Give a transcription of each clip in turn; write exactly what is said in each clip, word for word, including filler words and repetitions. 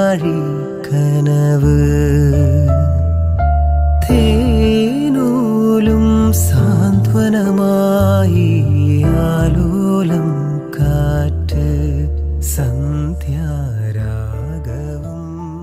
നാഴി കനവ് തേനൂലും സാന്ത്വനമായി ആലോലം കാറ്റ് സന്ധ്യാരാഗവും.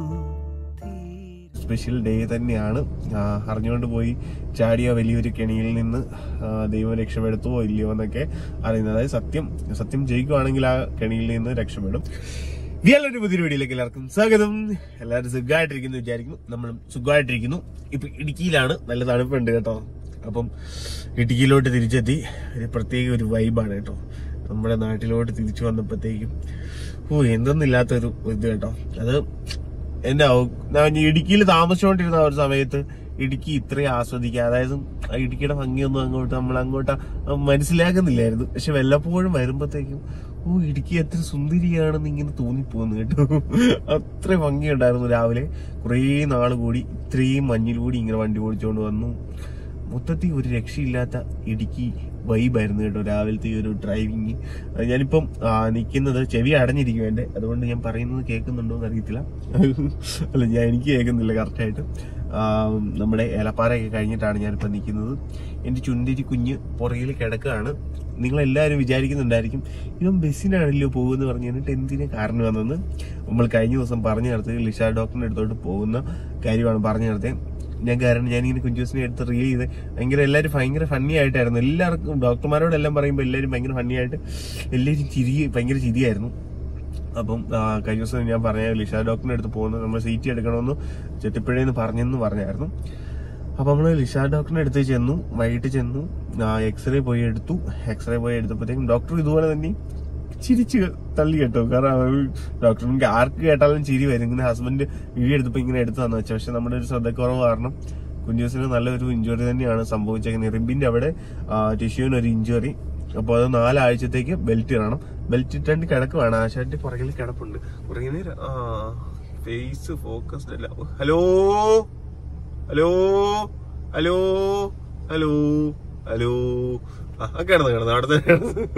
Special day തന്നെയാണ്. അറിഞ്ഞുകൊണ്ട് പോയി ചാടിയ വലിയൊരു കെണിയിൽ നിന്ന് ദൈവം രക്ഷപ്പെടുത്തുവോ ഇല്ലയോ എന്നൊക്കെ അറിയുന്നത്. അതായത് സത്യം സത്യം ജയിക്കുവാണെങ്കിൽ ആ കെണിയിൽ നിന്ന് രക്ഷപ്പെടും. എല്ലാവരും പുതിയൊരു വീഡിയോയിലേക്ക് എല്ലാവർക്കും സ്വാഗതം. എല്ലാവരും സുഖമായിട്ടിരിക്കുന്നു വിചാരിക്കുന്നു. നമ്മളും സുഖമായിട്ടിരിക്കുന്നു. ഇപ്പൊ ഇടുക്കിയിലാണ്, നല്ല തണുപ്പുണ്ട് കേട്ടോ. അപ്പം ഇടുക്കിയിലോട്ട് തിരിച്ചെത്തി. ഒരു പ്രത്യേക ഒരു വൈബാണ് കേട്ടോ. നമ്മുടെ നാട്ടിലോട്ട് തിരിച്ചു വന്നപ്പോഴത്തേക്കും ഓ എന്തൊന്നില്ലാത്തൊരു ഇത് കേട്ടോ. അത് എന്റെ ഇടുക്കിയിൽ താമസിച്ചുകൊണ്ടിരുന്ന ഒരു സമയത്ത് ഇടുക്കി ഇത്രയും ആസ്വദിക്കുക, അതായത് ഇടുക്കിയുടെ ഭംഗിയൊന്നും അങ്ങോട്ട് നമ്മൾ അങ്ങോട്ട് മനസ്സിലാക്കുന്നില്ലായിരുന്നു. പക്ഷെ വല്ലപ്പോഴും വരുമ്പോഴത്തേക്കും ഓ ഇടുക്കി എത്ര സുന്ദരിയാണെന്ന് ഇങ്ങനെ തോന്നിപ്പോകുന്നു കേട്ടോ. അത്ര ഭംഗിയുണ്ടായിരുന്നു. രാവിലെ കുറേ നാൾ കൂടി ഇത്രയും മഞ്ഞിൽ കൂടി ഇങ്ങനെ വണ്ടി ഓടിച്ചുകൊണ്ട് വന്നു. മൊത്തത്തിൽ ഒരു രക്ഷയില്ലാത്ത ഇടുക്കി വൈബായിരുന്നു കേട്ടോ രാവിലത്തെ ഒരു ഡ്രൈവിങ്. ഞാനിപ്പം നിൽക്കുന്നത് ചെവി അടഞ്ഞിരിക്കും എന്റെ, അതുകൊണ്ട് ഞാൻ പറയുന്നത് കേൾക്കുന്നുണ്ടോ എന്ന് അറിയത്തില്ല. അല്ല ഞാൻ എനിക്ക് കേൾക്കുന്നില്ല കറക്റ്റായിട്ട്. നമ്മുടെ ഏലപ്പാറയൊക്കെ കഴിഞ്ഞിട്ടാണ് ഞാനിപ്പോൾ നിൽക്കുന്നത്. എൻ്റെ ചുണ്ടിരി കുഞ്ഞ് പുറകിൽ കിടക്കുകയാണ്. നിങ്ങളെല്ലാവരും വിചാരിക്കുന്നുണ്ടായിരിക്കും ഇവൻ ബസ്സിനാണല്ലോ പോകുമെന്ന് പറഞ്ഞു കഴിഞ്ഞിട്ട് എന്തിനു കാരണം വന്നെന്ന്. നമ്മൾ കഴിഞ്ഞ ദിവസം പറഞ്ഞു നടത്തിയത് ലിഷ ഡോക്ടറിന്റെ അടുത്തോട്ട് പോകുന്ന കാര്യമാണ് പറഞ്ഞു നടത്തിയത് ഞാൻ. കാരണം ഞാനിങ്ങനെ കുഞ്ചൂസിനെ എടുത്ത് റീൽ ചെയ്ത് ഭയങ്കര എല്ലാവരും ഭയങ്കര ഫണ്ണി ആയിട്ടായിരുന്നു. എല്ലാവർക്കും ഡോക്ടർമാരോടെല്ലാം പറയുമ്പോൾ എല്ലാവരും ഭയങ്കര ഫണ്ണി ആയിട്ട് എല്ലാവരും ചിരി ഭയങ്കര ചിരിയായിരുന്നു. അപ്പം കഴിഞ്ഞ ദിവസം ഞാൻ പറഞ്ഞ ലിഷ ഡോക്ടറിന്റെ അടുത്ത് പോകുന്നത് നമ്മൾ സീറ്റ് എടുക്കണമെന്ന് ചെത്തിപ്പുഴയെന്ന് പറഞ്ഞെന്ന് പറഞ്ഞായിരുന്നു. അപ്പം നമ്മൾ ലിഷ ഡോക്ടറിന്റെ അടുത്ത് ചെന്നു, വൈകിട്ട് ചെന്നു, എക്സ്റേ പോയി എടുത്തു. എക്സ്റേ പോയി എടുത്തപ്പോഴത്തേക്കും ഡോക്ടർ ഇതുപോലെ തന്നെ ചിരിച്ച് തള്ളി കേട്ടോ. കാരണം ഡോക്ടറിന് ആർക്ക് കേട്ടാലും ചിരി വരും. ഇങ്ങനെ ഹസ്ബൻഡ് വീഡിയോ എടുത്തപ്പോ ഇങ്ങനെ എടുത്തു തന്നു വെച്ചാൽ, പക്ഷെ നമ്മുടെ ഒരു ശ്രദ്ധക്കുറവ് കാരണം കുഞ്ചൂസിന് നല്ലൊരു ഇഞ്ചുറി തന്നെയാണ് സംഭവിച്ചേക്കുന്നത്. റിബിന്റെ അവിടെ ടിഷ്യൂവിന് ഒരു ഇഞ്ചുറി. അപ്പൊ അത് നാലാഴ്ചത്തേക്ക് ബെൽറ്റ് ഇടണം. ബെൽറ്റ് ഇട്ടേണ്ടി കിടക്കുവാണ്. ആശാന്റെ പുറകിൽ കിടപ്പുണ്ട്. കുറേ നേരം ഫേസ് ഫോക്കസ്ഡ് അല്ല. Hello hello hello hello hello ആ കിടന്നു കിടന്നു അവിടെ തന്നെ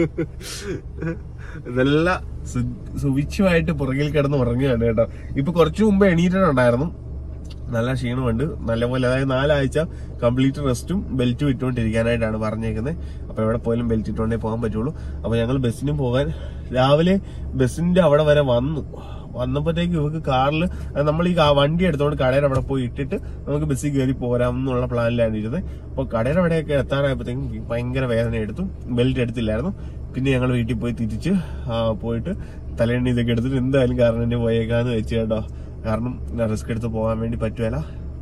നല്ല സുവിച്ഛമായിട്ട് പുറകിൽ കിടന്ന് ഉറങ്ങുകയാണ് കേട്ടോ. ഇപ്പൊ കുറച്ചു മുമ്പ് എണീറ്റിട്ടുണ്ടായിരുന്നു. നല്ല ക്ഷീണമുണ്ട് നല്ലപോലെ. അതായത് നാലാഴ്ച കംപ്ലീറ്റ് റെസ്റ്റും ബെൽറ്റും ഇട്ടുകൊണ്ടിരിക്കാനായിട്ടാണ് പറഞ്ഞേക്കുന്നത്. അപ്പൊ എവിടെ പോയാലും ബെൽറ്റ് ഇട്ടുകൊണ്ടേ പോകാൻ പറ്റുള്ളൂ. അപ്പൊ ഞങ്ങൾ ബസ്സിനും പോകാൻ രാവിലെ ബസ്സിന്റെ അവിടെ വരെ വന്നു. വന്നപ്പോഴത്തേക്ക് ഇവർക്ക് കാറിൽ നമ്മൾ ഈ വണ്ടി എടുത്തോണ്ട് കടയുടെ അവിടെ പോയി ഇട്ടിട്ട് നമുക്ക് ബസ്സിൽ കയറി പോരാം എന്നുള്ള പ്ലാനിലാണ് ഇരുന്നത്. അപ്പൊ കടയുടെ അവിടെയൊക്കെ എത്താറായപ്പോഴത്തേക്കും ഭയങ്കര വേദന എടുത്തു. ബെൽറ്റ് എടുത്തില്ലായിരുന്നു. പിന്നെ ഞങ്ങൾ വീട്ടിൽ പോയി തിരിച്ച് പോയിട്ട് തലേണ്ണി ഇതൊക്കെ എടുത്തിട്ട് എന്തായാലും കാരണം എന്നെ പോയേക്കാന്ന് വെച്ച് കേട്ടോ. കാരണം റിസ്ക് എടുത്ത് പോകാൻ വേണ്ടി പറ്റുമല്ല.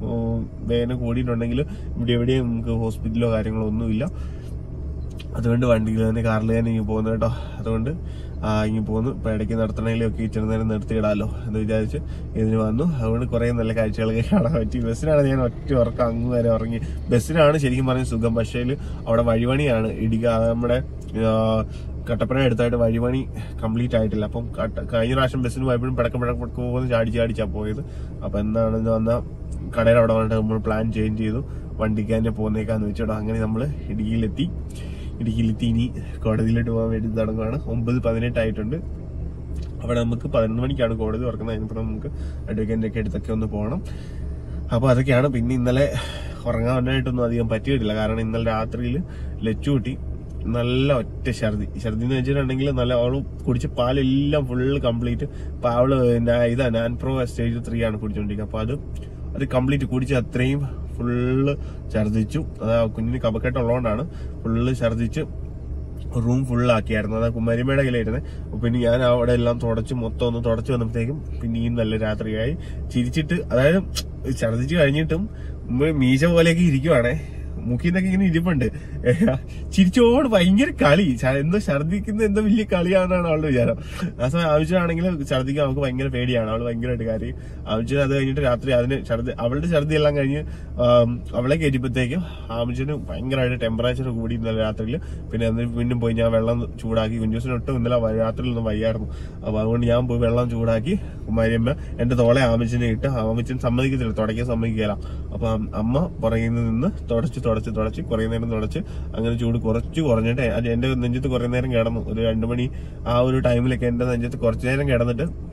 വേദന കൂടിയിട്ടുണ്ടെങ്കിൽ ഇവിടെ എവിടെയും നമുക്ക് ഹോസ്പിറ്റലോ കാര്യങ്ങളോ ഒന്നുമില്ല. അതുകൊണ്ട് വണ്ടിയിൽ തന്നെ കാറിൽ തന്നെ ഇങ്ങനെ പോകുന്നു കേട്ടോ. അതുകൊണ്ട് ഇങ്ങനെ പോകുന്നു. ഇപ്പൊ ഇടയ്ക്ക് നടത്തണമെങ്കിലൊക്കെ ഇച്ചിരി നേരം നിർത്തിയിടാമല്ലോ എന്ന് വിചാരിച്ച് ഇതിന് വന്നു. അതുകൊണ്ട് കുറെ നല്ല കാഴ്ചകളൊക്കെ കാണാൻ പറ്റി. ബസ്സിനാണ് ഞാൻ ഒറ്റ ഉറക്കം അങ്ങ് വരെ ഉറങ്ങി. ബസ്സിനാണ് ശരിക്കും പറഞ്ഞ സുഖം. പക്ഷേ അവിടെ വഴിപണിയാണ്. ഇടിക നമ്മുടെ കട്ടപ്പന അടുത്തായിട്ട് വഴിപണി കംപ്ലീറ്റ് ആയിട്ടില്ല. അപ്പം കഴിഞ്ഞ പ്രാവശ്യം ബസ്സിന് പോയപ്പോഴും പടക്കം പടക്കം പടക്കം പോകുന്ന ചാടിച്ച് ചാടിച്ചാ പോയത്. അപ്പൊ എന്താണെന്ന് വന്നാൽ കടയുടെ അവിടെ വന്നിട്ട് നമ്മൾ പ്ലാൻ ചേഞ്ച് ചെയ്തു. വണ്ടിക്ക് തന്നെ പോകുന്നേക്കാന്ന് വെച്ചോട്ടോ. അങ്ങനെ നമ്മൾ ഇടുക്കിയിലെത്തി. ഇടുക്കിയിലെത്തി ഇനി കോടതിയിലോട്ട് പോകാൻ വേണ്ടി തുടങ്ങുകയാണ്. ഒമ്പത് പതിനെട്ടായിട്ടുണ്ട്. അവിടെ നമുക്ക് പതിനൊന്ന് മണിക്കാണ് കോടതി തുറക്കുന്നത്. അതിനിപ്പോൾ നമുക്ക് അഡ്വക്കേറ്റിന്റെ ഒക്കെ അടുത്തൊക്കെ ഒന്ന് പോകണം. അപ്പൊ അതൊക്കെയാണ്. പിന്നെ ഇന്നലെ ഉറങ്ങാനായിട്ടൊന്നും അധികം പറ്റിയിട്ടില്ല. കാരണം ഇന്നലെ രാത്രിയിൽ ലച്ചുകൂട്ടി നല്ല ഒറ്റ ഛർദി ഛർദി എന്ന് വെച്ചിട്ടുണ്ടെങ്കിൽ നല്ല അവള് കുടിച്ച പാലെല്ലാം ഫുള്ള് കംപ്ലീറ്റ്. അപ്പൊ അവള് ഇതാ നാൻ പ്രോ സ്റ്റേജ് ത്രീ ആണ് കുടിച്ചോണ്ടിരിക്കുക. അപ്പൊ അത് അത് കംപ്ലീറ്റ് കുടിച്ച് അത്രയും ഫുള്ള് ഛർദിച്ചു. അത് കുഞ്ഞിന് കഫക്കെട്ട് ഉള്ളതുകൊണ്ടാണ് ഫുള്ള് ഛർദിച്ച് റൂം ഫുള്ളാക്കിയായിരുന്നു. അതാ കുമാരിമയുടെ കയ്യിലായിരുന്നേ. അപ്പൊ പിന്നെ ഞാൻ അവിടെ എല്ലാം തുടച്ച് മൊത്തം ഒന്ന് തുടച്ച് വന്നപ്പോഴത്തേക്കും പിന്നെയും നല്ല രാത്രിയായി. ചിരിച്ചിട്ട് അതായത് ഛർദിച്ച് കഴിഞ്ഞിട്ടും മീശ പോലെയൊക്കെ ഇരിക്കുവാണേ. മുഖിന്നൊക്കെ ഇങ്ങനെ ഇരിപ്പുണ്ട്. ചിരിച്ചോട് ഭയങ്കര കളി. എന്തോ ഛർദിക്കുന്ന എന്തോ വലിയ കളിയാണെന്നാണ് അവളുടെ വിചാരം. ആ സമയം ആവശ്യമാണെങ്കിൽ ഛർദിക്കാൻ അവൾക്ക് ഭയങ്കര പേടിയാണ്. അവള് ഭയങ്കരമായിട്ട് കാര്യം ആവശ്യം. അത് കഴിഞ്ഞിട്ട് രാത്രി അതിന് ഛർദി അവളുടെ ഛർദി എല്ലാം കഴിഞ്ഞ് അവളെ കയറ്റിയപ്പോഴത്തേക്കും ആവശ്യത്തിന് ഭയങ്കരമായിട്ട് ടെമ്പറേച്ചർ കൂടി ഇന്നലെ രാത്രിയിൽ. പിന്നെ എന്നിട്ട് വീണ്ടും പോയി ഞാൻ വെള്ളം ചൂടാക്കി. കുഞ്ചൂസിന് ഒട്ടും ഇന്നലെ രാത്രിയിലൊന്നും വയ്യായിരുന്നു. അപ്പൊ അതുകൊണ്ട് ഞാൻ പോയി വെള്ളം ചൂടാക്കി കുമാരിയമ്മ എന്റെ തോളെ ആമിച്ചിനെ ഇട്ട് ആമിച്ചൻ സമ്മതിക്കത്തില്ല, തുടയ്ക്കാൻ സമ്മതിക്കില്ല. അപ്പൊ അമ്മ പുറകിൽ നിന്ന് തുടച്ച് തുടച്ച് തുടച്ച് കുറെ നേരം തുടച്ച് അങ്ങനെ ചൂട് കുറച്ച് കുറഞ്ഞിട്ട് എന്റെ നെഞ്ചത്ത് കുറെ നേരം കിടന്നു. ഒരു രണ്ടു മണി ആ ഒരു ടൈമിലൊക്കെ എന്റെ നെഞ്ചത്ത് കുറച്ചു നേരം കിടന്നിട്ട്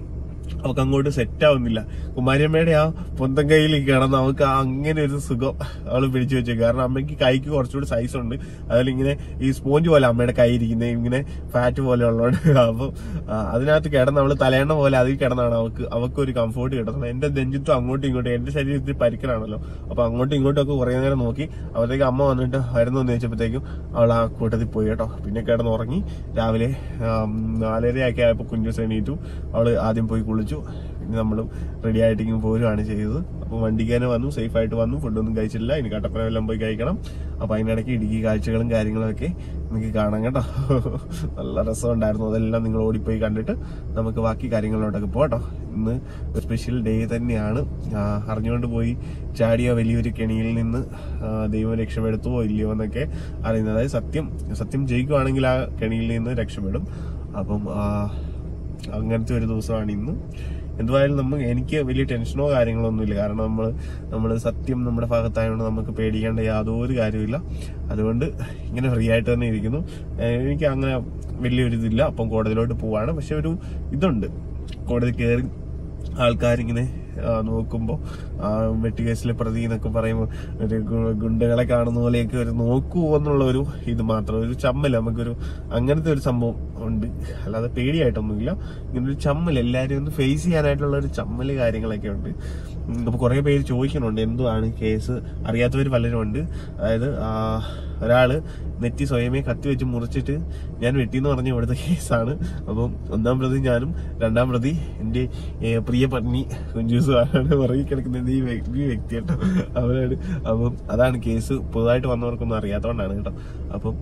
അവക്ക് അങ്ങോട്ട് സെറ്റ് ആവുന്നില്ല. കുമാരിയമ്മയുടെ ആ പൊന്തം കയ്യിൽ കിടന്ന് അവൾക്ക് അങ്ങനെ ഒരു സുഖം അവള് പിടിച്ചു വെച്ചു. കാരണം അമ്മയ്ക്ക് കൈക്ക് കുറച്ചുകൂടി സൈസ് ഉണ്ട്. അതിൽ ഇങ്ങനെ ഈ സ്പോഞ്ച് പോലെ അമ്മയുടെ കൈ ഇരിക്കുന്നത് ഇങ്ങനെ ഫാറ്റ് പോലെ ഉള്ളതുകൊണ്ട് അപ്പൊ അതിനകത്ത് കിടന്ന് അവള് തലേണ്ണ പോലെ അതിൽ കിടന്നാണ് അവക്ക് അവക്ക് ഒരു കംഫോർട്ട് കിട്ടുന്നത്. എന്റെ നെഞ്ചിത്തും അങ്ങോട്ടും ഇങ്ങോട്ടും എന്റെ ശരീരത്തിൽ പരിക്കലാണല്ലോ, അപ്പൊ അങ്ങോട്ടും ഇങ്ങോട്ടും ഒക്കെ കുറെ നേരം നോക്കി. അപ്പോഴത്തേക്ക് അമ്മ വന്നിട്ട് വരുന്നു എന്ന് വെച്ചപ്പോഴത്തേക്കും അവൾ ആ കൂട്ടത്തിൽ പോയി കേട്ടോ. പിന്നെ കിടന്ന് ഉറങ്ങി. രാവിലെ നാലരയൊക്കെ ആയപ്പോ കുഞ്ഞൂസ് എണീറ്റു. അവള് ആദ്യം പോയി കുളിച്ചു. പിന്നെ നമ്മളും റെഡി ആയിട്ട് ഇങ്ങനെ പോരുകയാണ് ചെയ്തത്. അപ്പൊ വണ്ടിക്ക് തന്നെ വന്നു, സേഫ് ആയിട്ട് വന്നു. ഫുഡൊന്നും കഴിച്ചില്ല. ഇനി കട്ടപ്പന എല്ലാം പോയി കഴിക്കണം. അപ്പൊ അതിനിടയ്ക്ക് ഇടുക്കി കാഴ്ചകളും കാര്യങ്ങളൊക്കെ നിങ്ങൾക്ക് കാണാം കേട്ടോ. നല്ല രസമുണ്ടായിരുന്നു. അതെല്ലാം നിങ്ങൾ ഓടിപ്പോയി കണ്ടിട്ട് നമുക്ക് ബാക്കി കാര്യങ്ങളിലോട്ടൊക്കെ പോട്ടോ. ഇന്ന് സ്പെഷ്യൽ ഡേ തന്നെയാണ്. അറിഞ്ഞുകൊണ്ട് പോയി ചാടിയ വലിയൊരു കെണിയിൽ നിന്ന് ദൈവം രക്ഷപ്പെടുത്തുവോ ഇല്ലയോ എന്നൊക്കെ അറിയുന്നത്. അതായത് സത്യം സത്യം ജയിക്കുവാണെങ്കിൽ ആ കെണിയിൽ നിന്ന് രക്ഷപ്പെടും. അപ്പം അങ്ങനത്തെ ഒരു ദിവസമാണ് ഇന്ന്. എന്തുവായാലും നമ്മൾ എനിക്ക് വലിയ ടെൻഷനോ കാര്യങ്ങളോ ഒന്നുമില്ല. കാരണം നമ്മൾ നമ്മൾ സത്യം നമ്മുടെ ഭാഗത്തായതുകൊണ്ട് നമുക്ക് പേടിക്കേണ്ട യാതൊരു കാര്യമില്ല. അതുകൊണ്ട് ഇങ്ങനെ ഫ്രീ ആയിട്ട് തന്നെ ഇരിക്കുന്നു. എനിക്ക് അങ്ങനെ വലിയൊരു ഇതില്ല. അപ്പം കോടതിയിലോട്ട് പോവാണ്. പക്ഷെ ഒരു ഇതുണ്ട്, കോടതി കയറി ആൾക്കാരിങ്ങനെ നോക്കുമ്പോ വെട്ടുകേസിലെ പ്രതി എന്നൊക്കെ പറയുമ്പോൾ ഒരു ഗുണ്ടകളെ കാണുന്ന പോലെയൊക്കെ ഒരു നോക്കുവോ എന്നുള്ള ഒരു ഇത് മാത്രം, ഒരു ചമ്മൽ നമുക്കൊരു അങ്ങനത്തെ ഒരു സംഭവം ഉണ്ട്. അല്ലാതെ പേടിയായിട്ടൊന്നുമില്ല. ഇങ്ങനൊരു ചമ്മൽ എല്ലാവരും ഒന്ന് ഫേസ് ചെയ്യാനായിട്ടുള്ള ഒരു ചമ്മല് കാര്യങ്ങളൊക്കെ ഉണ്ട്. അപ്പൊ കുറെ പേര് ചോദിക്കുന്നുണ്ട് എന്തുവാണ് കേസ്, അറിയാത്തവർ പലരും ഉണ്ട്. അതായത് ഒരാള് നെറ്റി സ്വയമേ കത്തി വെച്ച് മുറിച്ചിട്ട് ഞാൻ വെട്ടിന്ന് പറഞ്ഞ ഇവിടുത്തെ കേസാണ്. അപ്പം ഒന്നാം പ്രതി ഞാനും, രണ്ടാം പ്രതി എന്റെ പ്രിയ പത്നി കുഞ്ചൂസുമാണ്. പുറകെ കിടക്കുന്നത് ഈ വ്യക്തി കേട്ടോ, അവരാണ്. അപ്പം അതാണ് കേസ്. പുതുതായിട്ട് വന്നവർക്കൊന്നും അറിയാത്തതുകൊണ്ടാണ് കേട്ടോ. അപ്പം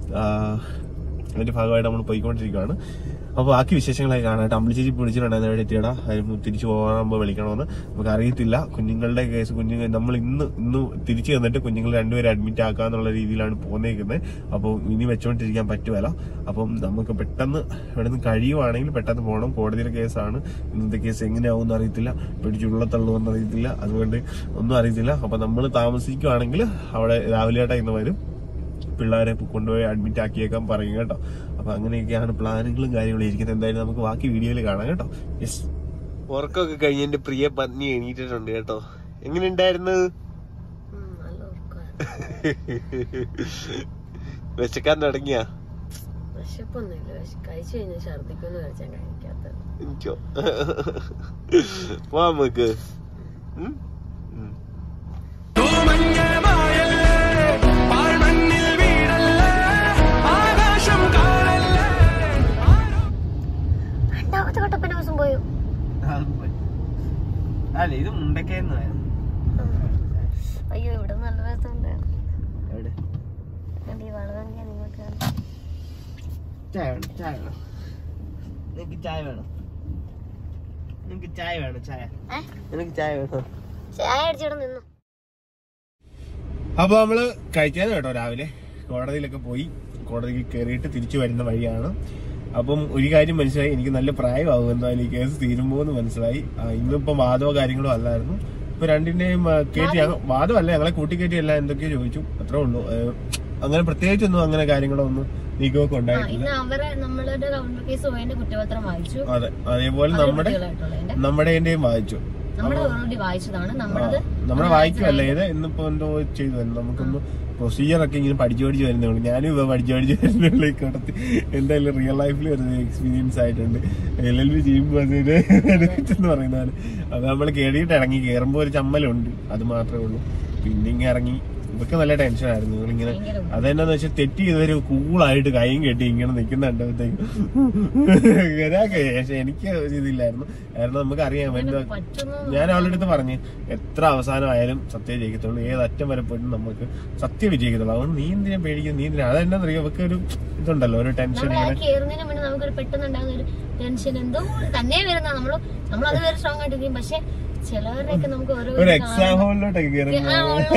അതിന്റെ ഭാഗമായിട്ട് നമ്മൾ പോയിക്കൊണ്ടിരിക്കുകയാണ്. അപ്പൊ ബാക്കി വിശേഷങ്ങളായി കാണാം. അമ്പിളി ചേച്ചി വിളിച്ചിട്ടുണ്ടായിരുന്നു എവിടെ എത്തിയടാ, തിരിച്ചു പോകാനാകുമ്പോൾ വിളിക്കണമെന്ന്. നമുക്ക് അറിയത്തില്ല. കുഞ്ഞുങ്ങളുടെ കേസ് കുഞ്ഞുങ്ങൾ നമ്മൾ ഇന്ന് ഇന്ന് തിരിച്ചു തന്നിട്ട് കുഞ്ഞുങ്ങൾ രണ്ടുപേരെ അഡ്മിറ്റ് ആക്കാന്നുള്ള രീതിയിലാണ് പോന്നേക്കുന്നത്. അപ്പോൾ ഇനി വെച്ചോണ്ടിരിക്കാൻ പറ്റുമല്ല. അപ്പം നമുക്ക് പെട്ടെന്ന് ഇവിടെ നിന്ന് കഴിയുവാണെങ്കിൽ പെട്ടെന്ന് പോകണം. കോടതിയുടെ കേസാണ്. ഇന്നത്തെ കേസ് എങ്ങനെയാവും എന്ന് അറിയത്തില്ല, പിടിച്ചുള്ളത്തള്ളുമെന്ന് അറിയത്തില്ല. അതുകൊണ്ട് ഒന്നും അറിയത്തില്ല. അപ്പൊ നമ്മൾ താമസിക്കുവാണെങ്കിൽ അവിടെ രാവിലെയായിട്ട് ഇന്ന് വരും, പിള്ളേരെ കൊണ്ടുപോയി അഡ്മിറ്റ് ആക്കിയേക്കാൻ പറയും കേട്ടോ. അപ്പൊ അങ്ങനെയൊക്കെയാണ് പ്ലാനുകളും കാര്യങ്ങളും ഇരിക്കുന്നത്. എന്തായാലും നമുക്ക് ബാക്കി വീഡിയോയിൽ കാണാം കേട്ടോ. യെസ്, ഉറക്കമൊക്കെ കഴിഞ്ഞ് എന്റെ പ്രിയ പത്നി എണീറ്റിട്ടുണ്ട് കേട്ടോ. എങ്ങനെയുണ്ടായിരുന്നു? വിശക്കാൻ തുടങ്ങിയ? എനിക്കോ പോവാ നമുക്ക്. അല്ല ഇത് മുണ്ടക്കായിരുന്നു. അയ്യോ ഇവിടെ നല്ല രസമുണ്ട്. ചായ വേണം, ചായ വേണം. നിനക്ക് ചായ വേണം, നിനക്ക് ചായ വേണം, ചായ നിനക്ക് ചായ വേണം. ചായ അടിച്ചിവിടെ നിന്നു. അപ്പൊ നമ്മള് കഴിച്ചത് കേട്ടോ. രാവിലെ കോടതിയിലൊക്കെ പോയി കോടതിയിൽ കയറിയിട്ട് തിരിച്ചു വരുന്ന വഴിയാണ്. അപ്പം ഒരു കാര്യം മനസ്സിലായി, എനിക്ക് നല്ല പ്രായമാകും എന്തായാലും ഈ കേസ് തീരുമ്പോ എന്ന് മനസ്സിലായി. ഇന്നിപ്പം വാദമോ കാര്യങ്ങളോ അല്ലായിരുന്നു. ഇപ്പൊ രണ്ടിന്റെയും കയറ്റി വാദമല്ല, ഞങ്ങളെ കൂട്ടിക്കയറ്റി എല്ലാം എന്തൊക്കെയോ ചോദിച്ചു, അത്രേ ഉള്ളൂ. അങ്ങനെ പ്രത്യേകിച്ചൊന്നും അങ്ങനെ കാര്യങ്ങളോ ഒന്നും നീക്കമൊക്കെ ഉണ്ടായിട്ടില്ല. അതെ, അതേപോലെ നമ്മുടെ നമ്മുടെ വായിച്ചു. നമ്മുടെ വായിക്കുമല്ല ഇത് ഇന്നിപ്പോ എന്തോ ചെയ്തു. നമുക്കൊന്ന് പ്രൊസീജിയർ ഒക്കെ ഇങ്ങനെ പഠിച്ചു പഠിച്ചു വരുന്നേ ഉള്ളൂ. ഞാനും ഇവ പഠിച്ചു പഠിച്ചു വരുന്നുള്ളൂ. ഈ കൂട്ടത്തിൽ എന്തായാലും റിയൽ ലൈഫിൽ വരുന്ന എക്സ്പീരിയൻസ് ആയിട്ടുണ്ട്. എൽ എൽ ബി ചെയ്യുമ്പോൾ അതിന് എന്ന് പറയുന്നതാണ്. അത് നമ്മൾ കേറിയിട്ട് ഇറങ്ങി കയറുമ്പോൾ ഒരു ചമ്മലുണ്ട്, അത് മാത്രമേ ഉള്ളൂ. പിന്നെ ഇങ്ങനെ ഇറങ്ങി ഇതൊക്കെ നല്ല ടെൻഷനായിരുന്നു. നിങ്ങളിങ്ങനെ അതെന്നാന്ന് വെച്ചാൽ തെറ്റ് ചെയ്തവര് കൂളായിട്ട് കൈയും കെട്ടി ഇങ്ങനെ നിൽക്കുന്നുണ്ടത്തേക്കും പക്ഷെ എനിക്ക് ഇതില്ലായിരുന്നു. കാരണം നമുക്കറിയാം എന്താ, ഞാൻ അവളുടെ അടുത്ത് പറഞ്ഞ് എത്ര അവസാനമായാലും സത്യം ജയിക്കത്തുള്ളൂ, ഏതറ്റം വരെ പോയിട്ടും നമുക്ക് സത്യം വിജയിക്കത്തുള്ളൂ. അതുകൊണ്ട് നീ എന്തിനാ പേടിക്കും, നീ എന്തിനാ അതെന്നാന്നറിയാം. അവർക്ക് ഒരു ഇതുണ്ടല്ലോ, ഒരു ടെൻഷൻ ഒരു എക്സാം ഹോളിലോട്ടൊക്കെ കയറുമ്പോൾ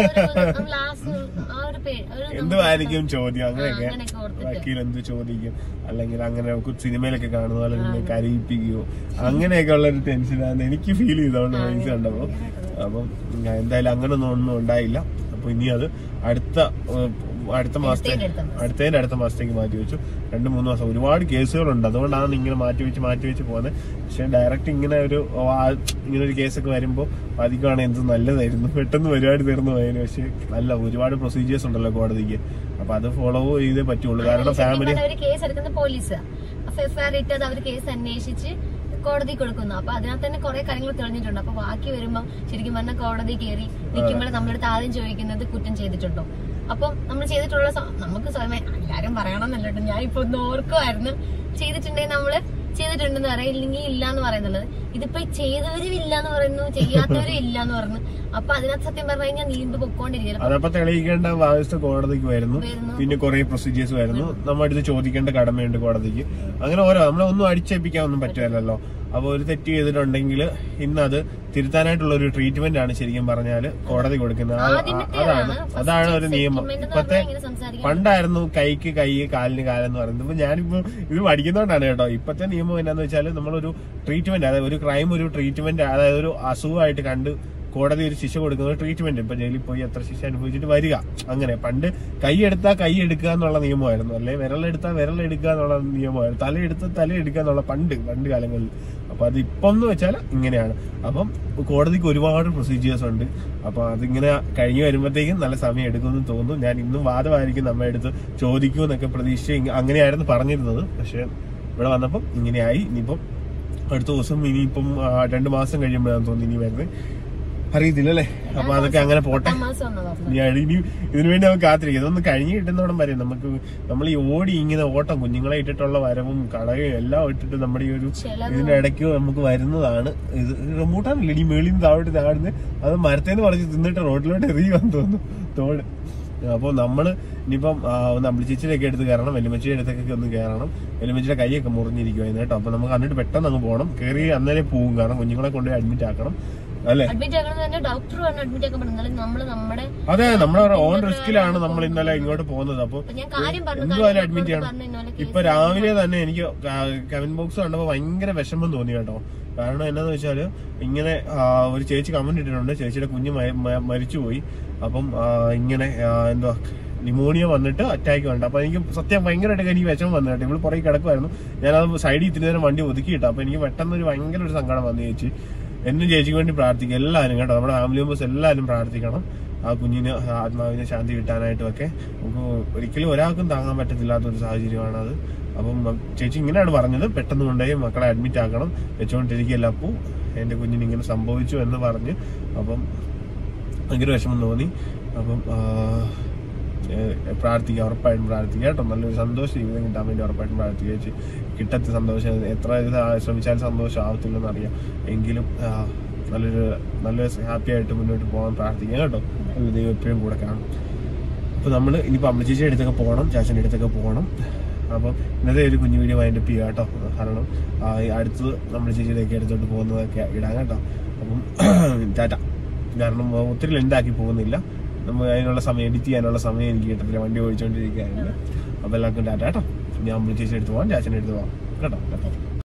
എന്തുവായിരിക്കും ചോദ്യം, അങ്ങനെയൊക്കെ വക്കീൽ എന്ത് ചോദിക്കും, അല്ലെങ്കിൽ അങ്ങനെ സിനിമയിലൊക്കെ കാണുന്ന പോലെ കരയിപ്പിക്കുകയോ അങ്ങനെയൊക്കെ ഉള്ള ഒരു ടെൻഷനാണ് എനിക്ക് ഫീൽ ചെയ്തോണ്ട് പൈസ കണ്ടപ്പോ. അപ്പം എന്തായാലും അങ്ങനെ ഒന്നും ഉണ്ടായില്ല. അപ്പൊ ഇനി അത് അടുത്ത അടുത്ത മാസത്തേക്ക് അടുത്തതിന്റെ അടുത്ത മാസത്തേക്ക് മാറ്റി വെച്ചു. രണ്ട് മൂന്ന് മാസം ഒരുപാട് കേസുകളുണ്ട്, അതുകൊണ്ടാണ് ഇങ്ങനെ മാറ്റി വെച്ച് മാറ്റി വെച്ച് പോകുന്നത്. പക്ഷെ ഡയറക്റ്റ് ഇങ്ങനെ ഒരു ഇങ്ങനെ ഒരു കേസൊക്കെ വരുമ്പോൾ അധികമാണ് എന്ത് നല്ലതായിരുന്നു, പെട്ടെന്ന് പരിപാടി തീർന്നു പോയതിന്. പക്ഷെ നല്ല ഒരുപാട് പ്രൊസീജിയേഴ്സ് ഉണ്ടല്ലോ കോടതിക്ക്, അപ്പൊ അത് ഫോളോ ചെയ്തേ പറ്റുള്ളൂ. കാരണം ഫാമിലി കേസ് എടുക്കുന്ന പോലീസ് എഫ്ഐആർ ഇട്ടത് അവർ കേസ് അന്വേഷിച്ച് കോടതി കൊടുക്കുന്നു. അപ്പൊ അതിനകത്ത് തന്നെ കുറെ കാര്യങ്ങൾ തെളിഞ്ഞിട്ടുണ്ട്. അപ്പൊ ബാക്കി വരുമ്പോ ശരിക്കും പറഞ്ഞാൽ കോടതി കയറി നിൽക്കുമ്പോൾ നമ്മളടുത്ത് ആദ്യം ചോദിക്കുന്നത് കുറ്റം ചെയ്തിട്ടുണ്ടോ. അപ്പം നമ്മൾ ചെയ്തിട്ടുള്ള നമുക്ക് സ്വയമേ എല്ലാരും പറയണമെന്നല്ലോ, ഞാൻ ഇപ്പൊ ഒന്ന് ഓർക്കുമായിരുന്നു. ചെയ്തിട്ടുണ്ടെങ്കിൽ നമ്മള് ചെയ്തിട്ടുണ്ടെന്ന് പറയാം, ഇല്ലെങ്കിൽ ഇല്ല എന്ന് പറയുന്നുള്ളത്. ഇതിപ്പോ ചെയ്തവരും ഇല്ല എന്ന് പറയുന്നു, ചെയ്യാത്തവരും ഇല്ല എന്ന് പറഞ്ഞു. അപ്പൊ അതിനകത്ത് സത്യം പറഞ്ഞു കഴിഞ്ഞാൽ നീണ്ടു പൊക്കോണ്ടിരിക്കും. അതപ്പോ തെളിയിക്കേണ്ട വ്യവസ്ഥ കോടതിക്ക് വരുന്നു, പിന്നെ കുറെ പ്രൊസീജിയേഴ്സ് വരുന്നു, നമ്മുടെ അടുത്ത് ചോദിക്കേണ്ട കടമയുണ്ട് കോടതിക്ക്. അങ്ങനെ ഓരോ നമ്മളെ ഒന്നും അടിച്ചേൽപ്പിക്കാനൊന്നും പറ്റുമല്ലോ. അപ്പൊ ഒരു തെറ്റ് ചെയ്തിട്ടുണ്ടെങ്കിൽ ഇന്ന് അത് തിരുത്താനായിട്ടുള്ള ഒരു ട്രീറ്റ്മെന്റ് ആണ് ശരിക്കും പറഞ്ഞാല് കോടതി കൊടുക്കുന്നത്. അതാണ് അതാണ് ഒരു നിയമം. ഇപ്പത്തെ പണ്ടായിരുന്നു കൈക്ക് കൈ കാലിന് കാലെന്ന് പറയുന്നത്. ഇപ്പൊ ഞാനിപ്പോ ഇത് പഠിക്കുന്നോണ്ടാണ് കേട്ടോ. ഇപ്പത്തെ നിയമം എന്നാന്ന് വെച്ചാൽ നമ്മളൊരു ട്രീറ്റ്മെന്റ്, അതായത് ഒരു ക്രൈം ഒരു ട്രീറ്റ്മെന്റ്, അതായത് ഒരു അസുഖമായിട്ട് കണ്ട് കോടതി ഒരു ശിക്ഷ കൊടുക്കുന്ന ഒരു ട്രീറ്റ്മെന്റ്. ഇപ്പൊ ജയിലിൽ പോയി എത്ര ശിക്ഷ അനുഭവിച്ചിട്ട് വരിക, അങ്ങനെ. പണ്ട് കൈ എടുത്താൽ കൈ എടുക്കുക എന്നുള്ള നിയമമായിരുന്നു, അല്ലെ വിരലെടുത്താൽ വിരലെടുക്കുക എന്നുള്ള നിയമമായിരുന്നു, തല എടുത്താൽ തല എടുക്കുക എന്നുള്ള പണ്ട് പണ്ട് കാലങ്ങളിൽ. അപ്പൊ അത് ഇപ്പം എന്ന് വെച്ചാൽ ഇങ്ങനെയാണ്. അപ്പം കോടതിക്ക് ഒരുപാട് പ്രൊസീജിയേഴ്സ് ഉണ്ട്. അപ്പൊ അതിങ്ങനെ കഴിഞ്ഞു വരുമ്പോഴത്തേക്കും നല്ല സമയം എടുക്കുമെന്ന് തോന്നുന്നു. ഞാൻ ഇന്നും വാദമായിരിക്കും നമ്മെ എടുത്ത് ചോദിക്കുമെന്നൊക്കെ പ്രതീക്ഷിച്ച് അങ്ങനെയായിരുന്നു പറഞ്ഞിരുന്നത്. പക്ഷെ ഇവിടെ വന്നപ്പം ഇങ്ങനെയായി. ഇനിയിപ്പം അടുത്ത ദിവസം ഇനിയിപ്പം രണ്ടു മാസം കഴിയുമ്പോഴാണ് തോന്നുന്നു ഇനി വരുന്നത്, അറിയത്തില്ലല്ലേ. അപ്പൊ അതൊക്കെ അങ്ങനെ പോട്ടെ. ഇനി ഇതിനു വേണ്ടി നമുക്ക് കാത്തിരിക്കും. ഇതൊന്ന് കഴിഞ്ഞ് കിട്ടുന്നോടം വരെ നമുക്ക് നമ്മൾ ഈ ഓടി ഇങ്ങനെ ഓട്ടം, കുഞ്ഞുങ്ങളെ ഇട്ടിട്ടുള്ള വരവും കടയും എല്ലാം ഇട്ടിട്ട് നമ്മുടെ ഈ ഒരു ഇതിന്റെ ഇടയ്ക്ക് നമുക്ക് വരുന്നതാണ് ഇത്. റംബൂട്ടാനല്ലേ ഈ മേളിൽ നിന്ന് താഴോട്ട് ചാടുന്നത്, അത് മരത്തേന്ന് പറഞ്ഞ് തിന്നിട്ട് റോഡിലോട്ട് എറിയുവാന്ന് തോന്നുന്നു തോട്. അപ്പോൾ നമ്മള് ഇനിയിപ്പം ഒന്ന് അമ്പിളിച്ചേച്ചിയൊക്കെ എടുത്ത് കയറണം, വെല്ലുമച്ചിയുടെ അടുത്തൊക്കെ ഒന്ന് കയറണം. വെല്ലുമച്ചിയുടെ കൈയൊക്കെ മുറിഞ്ഞിരിക്കുവായിരുന്നു കേട്ടോ. അപ്പൊ നമുക്ക് എന്നിട്ട് പെട്ടെന്ന് അങ്ങ് പോകണം. കയറി അന്നേരെ പോവും, കാരണം കുഞ്ഞുങ്ങളെ കൊണ്ടുപോയി അഡ്മിറ്റ് ആക്കണം. അതെ, നമ്മുടെ ഓൺ റിസ്കിലാണ് നമ്മൾ ഇന്നലെ ഇങ്ങോട്ട് പോകുന്നത്. അപ്പൊ എന്തുവായാലും അഡ്മിറ്റ് ചെയ്യണം. ഇപ്പൊ രാവിലെ തന്നെ എനിക്ക് കമന്റ് ബോക്സ് കണ്ടപ്പോ ഭയങ്കര വിഷമം തോന്നി കേട്ടോ. കാരണം എന്താന്ന് വെച്ചാല് ഇങ്ങനെ ഒരു ചേച്ചി കമന്റ് ഇട്ടിട്ടുണ്ട്, ചേച്ചിയുടെ കുഞ്ഞ് മരിച്ചുപോയി. അപ്പം ഇങ്ങനെ എന്തുവാ ന്യൂമോണിയ വന്നിട്ട് അറ്റാക്ക് വേണ്ട. അപ്പൊ എനിക്ക് സത്യം ഭയങ്കരമായിട്ട് എനിക്ക് വിഷമം വന്നു കേട്ടോ. ഇവള് പുറകെ കിടക്കുമായിരുന്നു, ഞാനത് സൈഡിൽ ഇത്തിരി നേരം വണ്ടി ഒതുക്കിയിട്ടോ. അപ്പൊ എനിക്ക് പെട്ടെന്ന് ഒരു ഭയങ്കര ഒരു സങ്കടം വന്നു. ചേച്ചി എന്നും ചേച്ചിക്ക് വേണ്ടി പ്രാർത്ഥിക്കും എല്ലാവരും കേട്ടോ. നമ്മുടെ ഫാമിലി മെമ്പേഴ്സ് എല്ലാവരും പ്രാർത്ഥിക്കണം ആ കുഞ്ഞിന് ആത്മാവിന് ശാന്തി കിട്ടാനായിട്ടും ഒക്കെ. നമുക്ക് ഒരിക്കലും ഒരാൾക്കും താങ്ങാൻ പറ്റത്തില്ലാത്തൊരു സാഹചര്യമാണ് അത്. അപ്പം ചേച്ചി ഇങ്ങനെയാണ് പറഞ്ഞത്, പെട്ടെന്ന് കൊണ്ടുപോയി മക്കളെ അഡ്മിറ്റ് ആക്കണം, വെച്ചുകൊണ്ടിരിക്കുകയല്ല അപ്പു എന്റെ കുഞ്ഞിന് ഇങ്ങനെ സംഭവിച്ചു എന്ന് പറഞ്ഞ്. അപ്പം ഭയങ്കര വിഷമം തോന്നി. അപ്പം പ്രാർത്ഥിക്കുക, ഉറപ്പായിട്ടും പ്രാർത്ഥിക്കുക കേട്ടോ. നല്ലൊരു സന്തോഷ ജീവിതം കിട്ടാൻ വേണ്ടി ഉറപ്പായിട്ടും പ്രാർത്ഥിക്കുക ചേച്ചി. കിട്ടത്തെ സന്തോഷം എത്ര ഇത് ശ്രമിച്ചാലും സന്തോഷം ആവത്തില്ലെന്ന് അറിയാം, എങ്കിലും നല്ലൊരു നല്ലൊരു ഹാപ്പി ആയിട്ട് മുന്നോട്ട് പോകാൻ പ്രാർത്ഥിക്കുക കേട്ടോ. ദൈവം എപ്പോഴും കൂടെ കാണും. അപ്പൊ നമ്മള് ഇനിയിപ്പോ അമ്മച്ചേച്ചിയുടെ അടുത്തൊക്കെ പോകണം, ചാച്ചൻ്റെ അടുത്തൊക്കെ പോകണം. അപ്പം ഇന്നത്തെ ഒരു കുഞ്ഞു വീഡിയോ വൈൻഡ് അപ്പ് ചെയ്യുക കേട്ടോ. കാരണം അടുത്തത് നമ്മൾ ചേച്ചിയുടെയൊക്കെ അടുത്തോട്ട് പോകുന്നതൊക്കെ ഇടാം കേട്ടോ. അപ്പം ടാറ്റ. കാരണം ഒത്തിരി ലെന്താക്കി പോകുന്നില്ല, നമ്മൾ അതിനുള്ള സമയം എഡിറ്റ് ചെയ്യാനുള്ള സമയം എനിക്ക് കിട്ടത്തില്ല, വണ്ടി ഓടിച്ചോണ്ടിരിക്കുകയായിരുന്നു. അപ്പൊ എല്ലാവർക്കും ടാറ്റ കേട്ടോ. ഞാൻ ചേച്ചിയുടെ അടുത്ത് പോകാം, ചാച്ചൻ്റെ അടുത്ത് പോകാം കേട്ടോ.